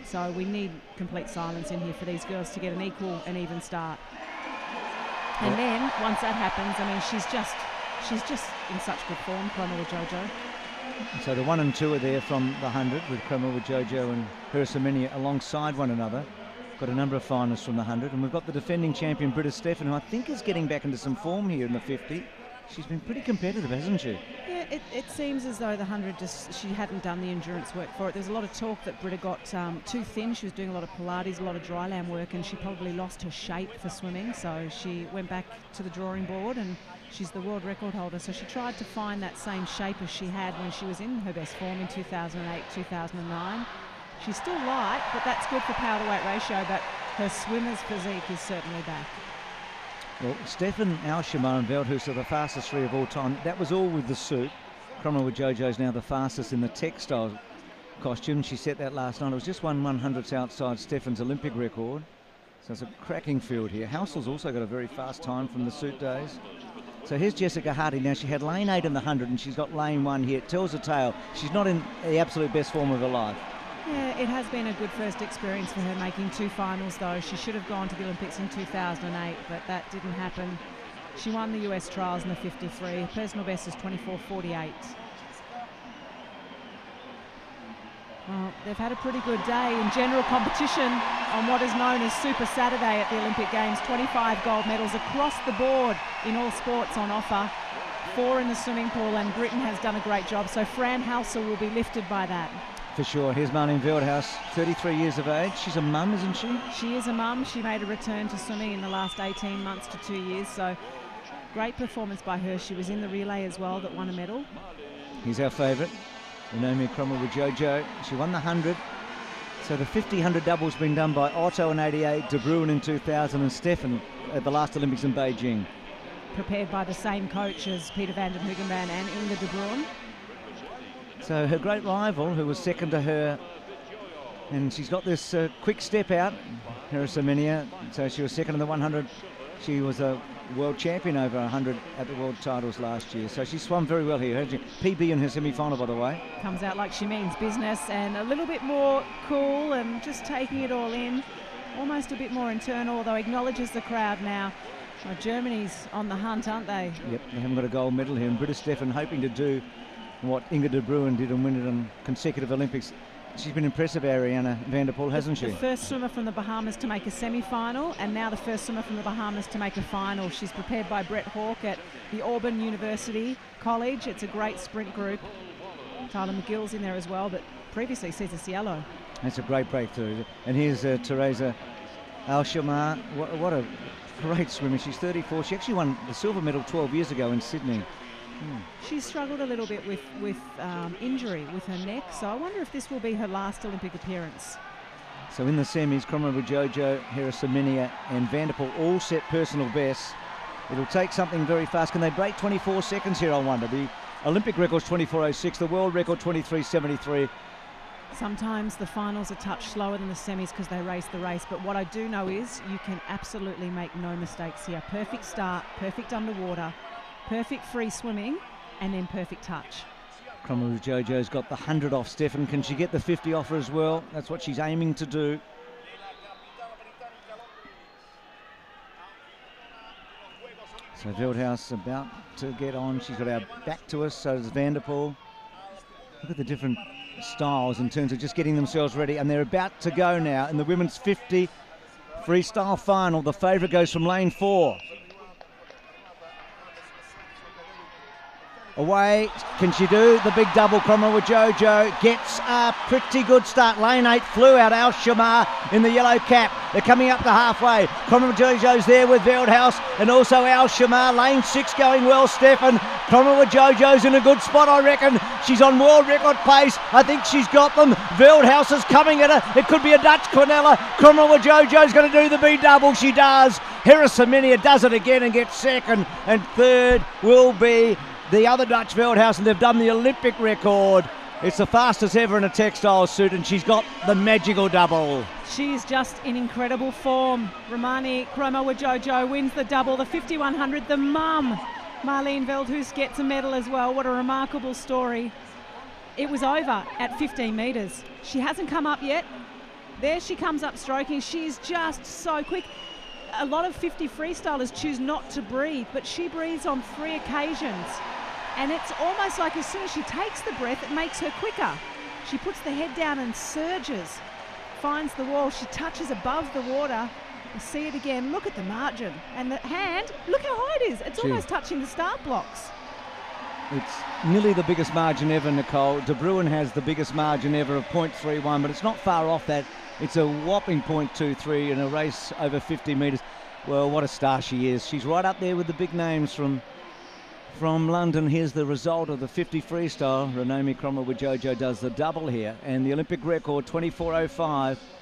So we need complete silence in here for these girls to get an equal and even start. And then once that happens, I mean, she's just in such good form, Kromowidjojo. So the 1 and 2 are there from the 100 with Kromowidjojo and Herasimenia alongside one another. Got a number of finalists from the 100, and we've got the defending champion Britta Steffen, who I think is getting back into some form here in the 50. She's been pretty competitive, hasn't she? Yeah, it seems as though the 100 she hadn't done the endurance work for it. There's a lot of talk that Britta got too thin. She was doing a lot of Pilates, a lot of dry land work, and she probably lost her shape for swimming. So she went back to the drawing board, and she's the world record holder. So she tried to find that same shape as she had when she was in her best form in 2008, 2009. She's still light, but that's good for power to weight ratio, but her swimmer's physique is certainly back. Well, Steffen, Aliaksandra and Veldhuis are the fastest three of all time. That was all with the suit. Kromowidjojo is now the fastest in the textile costume. She set that last night. It was just 1/100th outside Steffen's Olympic record. So it's a cracking field here. Housel's also got a very fast time from the suit days. So here's Jessica Hardy. Now she had lane 8 in the 100 and she's got lane 1 here. It tells a tale. She's not in the absolute best form of her life. Yeah, it has been a good first experience for her, making 2 finals though. She should have gone to the Olympics in 2008, but that didn't happen. She won the US trials in the 53. Her personal best is 24:48. Well, they've had a pretty good day in general competition on what is known as Super Saturday at the Olympic Games. 25 gold medals across the board in all sports on offer. 4 in the swimming pool, and Britain has done a great job. So Fran Halsall will be lifted by that. For sure. Here's Marleen Veldhuis, 33 years of age. She's a mum, isn't she? She is a mum. She made a return to swimming in the last 18 months to 2 years. So great performance by her. She was in the relay as well that won a medal. He's our favourite, Ranomi Kromowidjojo. She won the 100. So the 50-100 double's been done by Otto in 88, De Bruin in 2000 and Steffen at the last Olympics in Beijing. Prepared by the same coach as Peter van den Hoogenband and Inge De Bruin. So her great rival, who was second to her, and she's got this quick step out, Herasimenia. So she was second in the 100. She was a world champion over 100 at the world titles last year. So she swam very well here. PB in her semi-final, by the way. Comes out like she means business, and a little bit more cool and just taking it all in. Almost a bit more internal, although acknowledges the crowd now. Well, Germany's on the hunt, aren't they? Yep, they haven't got a gold medal here. And Britta Steffen hoping to do what Inge De Bruin did and win it on consecutive Olympics. She's been impressive, Ariana van der Poel, hasn't she? The first swimmer from the Bahamas to make a semi-final, and now the first swimmer from the Bahamas to make a final. She's prepared by Brett Hawke at the Auburn University College. It's a great sprint group. Tyler McGill's in there as well, but previously Cesar Cielo. That's a great breakthrough. And here's Teresa Alshamar. What a great swimmer. She's 34. She actually won the silver medal 12 years ago in Sydney. She's struggled a little bit with injury with her neck, so I wonder if this will be her last Olympic appearance. So in the semis, Kromowidjojo, Herasimenia and van der Poel all set personal bests. It'll take something very fast. Can they break 24 seconds here, I wonder? The Olympic record's 24:06, the world record 23:73. Sometimes the finals are a touch slower than the semis because they race the race, but what I do know is you can absolutely make no mistakes here. Perfect start, perfect underwater, perfect free swimming, and then perfect touch. Kromowidjojo's got the 100 off Steffen. Can she get the 50 off her as well? That's what she's aiming to do. So Veldhuis about to get on. She's got our back to us, so does van der Poel. Look at the different styles in terms of just getting themselves ready, and they're about to go now in the women's 50 freestyle final. The favourite goes from lane 4. Away, can she do the big double? Kromowidjojo gets a pretty good start. Lane 8 flew out. Alshamar in the yellow cap. They're coming up to halfway. Kromowidjojo's there with Veldhuis and also Alshamar. Lane 6 going well, Steffen. Kromowidjojo's in a good spot, I reckon. She's on world record pace. I think she's got them. Veldhuis is coming at her. It could be a Dutch Quinella. Kromowidjojo's going to do the B double. She does. Herasimenia does it again and gets second. And third will be the other Dutch Veldhuis, and they've done the Olympic record. It's the fastest ever in a textile suit, and she's got the magical double. She's just in incredible form. Ranomi Kromowidjojo wins the double, the 5100. The mum, Marleen Veldhuis, gets a medal as well. What a remarkable story. It was over at 15 metres. She hasn't come up yet, There she comes up stroking. She's just so quick. A lot of 50 freestylers choose not to breathe, but she breathes on 3 occasions. And it's almost like as soon as she takes the breath, it makes her quicker. She puts the head down and surges, finds the wall. She touches above the water. You see it again. Look at the margin. And the hand, look how high it is. It's almost touching the start blocks. It's nearly the biggest margin ever, Nicole. De Bruin has the biggest margin ever of 0.31, but it's not far off that. It's a whopping 0.23 in a race over 50 metres. Well, what a star she is. She's right up there with the big names from London. Here's the result of the 50 freestyle. Ranomi Kromowidjojo does the double here, and the Olympic record 24:05.